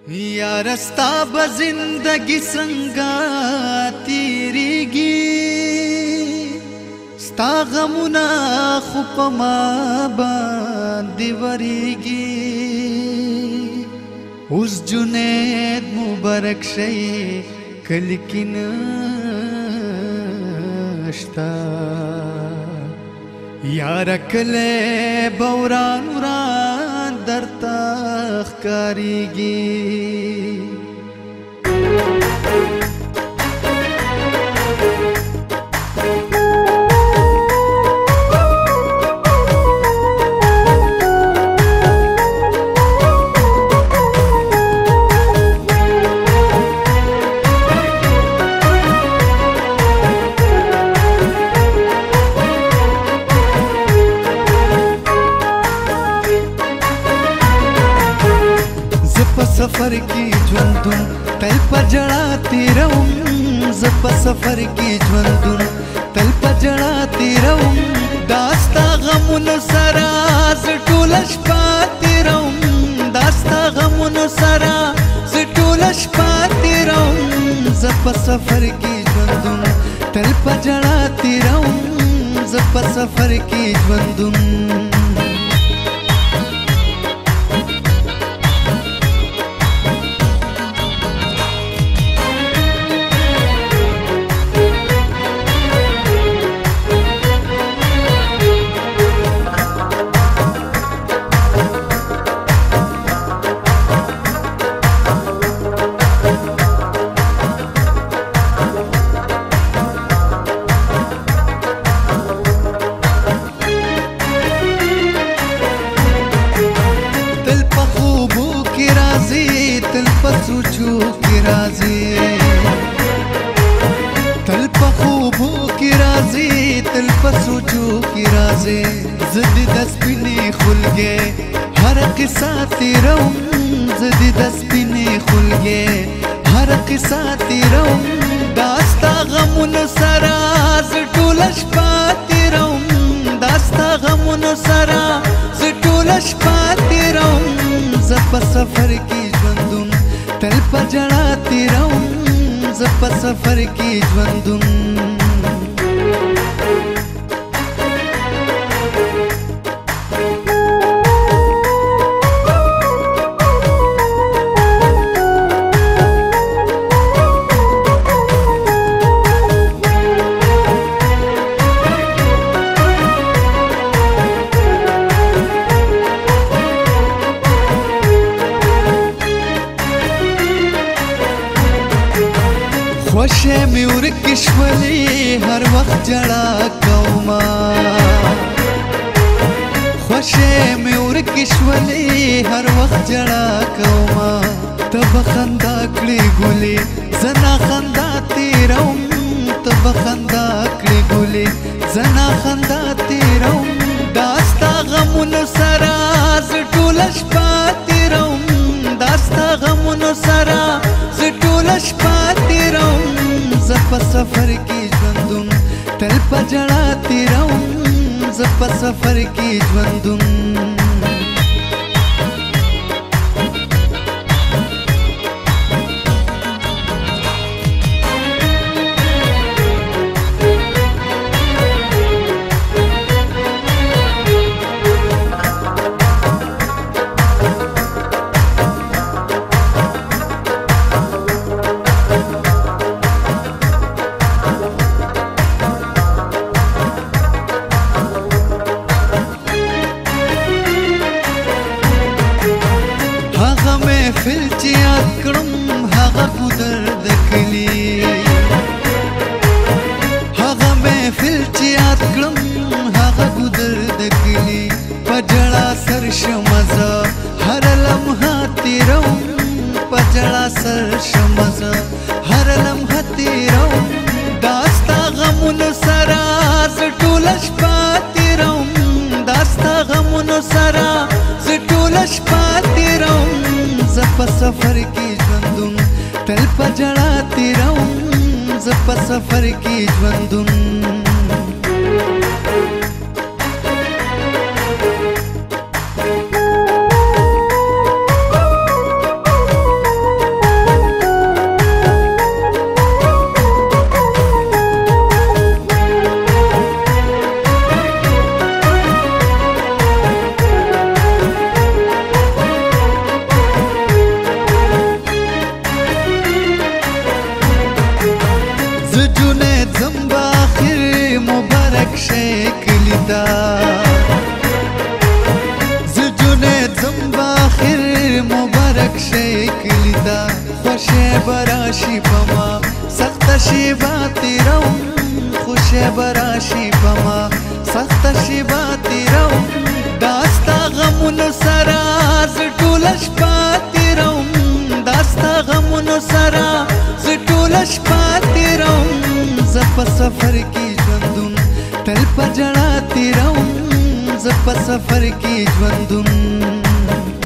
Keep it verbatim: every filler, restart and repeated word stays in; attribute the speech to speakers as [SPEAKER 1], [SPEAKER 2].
[SPEAKER 1] यारस्ता ब जिंदगी संगा तेरीगी स्ता गमुना खुपमा बांधी वरीगी उस जुनेद मुबारक शई कलकिन अश्ता यार कले बौरान उरान दरता ख्कारीगी सफर की ज्वंदुन तल पर जड़ाती रहूं जप सफर की ज्वंदुन तल पर जड़ाती रहूं दास्ता गमुन सराज टूलश पाती रहूं दास्ता गमुन सराज टूलश पाती रहूं जप सफर की ज्वंदुन तल पर जड़ाती रहूं जप सफर की ज्वंदुन सोचो की राजी तल पखूबो की राजी तल पसोचो की राजी जदी दस पिने खुल गए हर किस्सा तेरा जदी दस पिने खुल गए हर किस्सा तेरा दास्ता गमुन सराज टूलश पाती रहूं दास्ता गमुन सराज टूलश पाती रहूं जप सफर की ज्वंदुन तल पर जड़ाती रहूं जप सफर की ज्वंदुन خوشے میں ورکشولی ہر وقت جڑا کوما خوشے میں ورکشولی ہر وقت جڑا کوما تب خندا کڑی گولی زنا خندا تیرم تب خندا کڑی گولی زنا خندا تیرم داستا غمون سراز ټولش پاتی رم داستا غمون سراز ټولش پاتی رم زپ سفر کی ژوندون تل په جړاتی رم زپ سفر کی ژوندون محفل چې یاد کړم هغه خو درد کلی هغه محفل چې یاد کړم هغه خو درد کلی په جړا سر شمزه هر لمحه تیروم په جړا سر شمزه هر لمحه تیروم داستا غمونو سره زه ټوله شپه تیروم داستا غمونو سره زه ټوله شپه تیروم زپ سفر کی ژوندون تل په جړاتی رم زپ سفر کی ژوندون براشي پما سخت شیبا تیروم خوش براشي پما سخت شیبا تیروم داستا غمونو سرا ز ټول شپه تیروم داستا غمونو سرا ز ټول شپه تیروم ز په سفر کې ژوندون تل په ژړا تیروم ز په سفر کې ژوندون